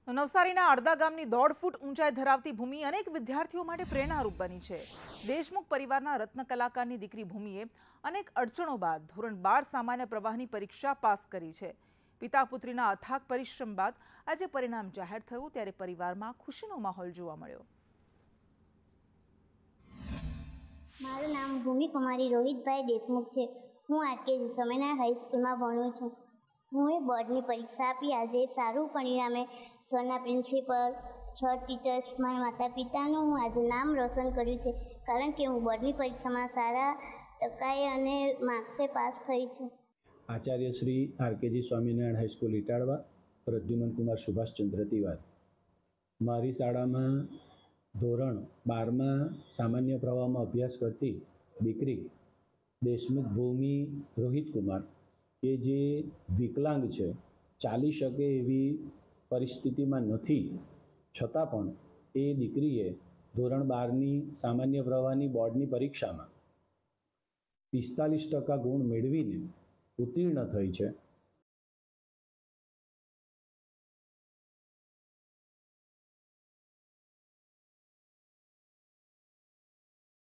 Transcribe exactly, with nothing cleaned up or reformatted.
નવસારીના અડધા ગામની દોઢ ફૂટ ઊંચાઈ ધરાવતી ભૂમિ અનેક વિદ્યાર્થીઓ માટે પ્રેરણારૂપ બની છે। દેશમુખ પરિવારના રત્ન કલાકારની દીકરી ભૂમિએ અનેક અડચણો બાદ ધોરણ બાર સામાન્ય પ્રવાહની પરીક્ષા પાસ કરી છે। પિતા પુત્રીના અથાગ પરિશ્રમ બાદ આજે પરિણામ જાહેર થયું ત્યારે પરિવારમાં ખુશીનો માહોલ જોવા મળ્યો। મારું નામ ભૂમિ કુમારી રોહિતભાઈ દેશમુખ છે। હું આરકે સ્વામિનારાયણ હાઈસ્કૂલમાં ભણું છું। હું એ બોર્ડની પરીક્ષા આપી આજે સારું પરિણામે સરના પ્રિન્સિપલ સર ટીચર્સ મારા માતા પિતાનું હું આજે નામ રોશન કર્યું છે, કારણ કે હું બોર્ડની પરીક્ષામાં સારા ટકાએ અને માર્ક્સે પાસ થઈ છું। Acharya Shri RKG Swaminarayan high school Italva, Pradyuman Kumar Subhashchandra Tiwari. મારી શાળામાં ધોરણ બારમાં સામાન્ય પ્રવાહમાં અભ્યાસ કરતી દીકરી દેશમુખ ભૂમિ રોહિત કુમાર કે જે વિકલાંગ છે, ચાલી શકે એવી પરિસ્થિતિમાં નથી, છતાં પણ એ દીકરીએ ધોરણ બારની સામાન્ય પ્રવાહની બોર્ડની પરીક્ષામાં પિસ્તાલીસ ટકા ગુણ મેળવીને ઉત્તીર્ણ થઈ છે।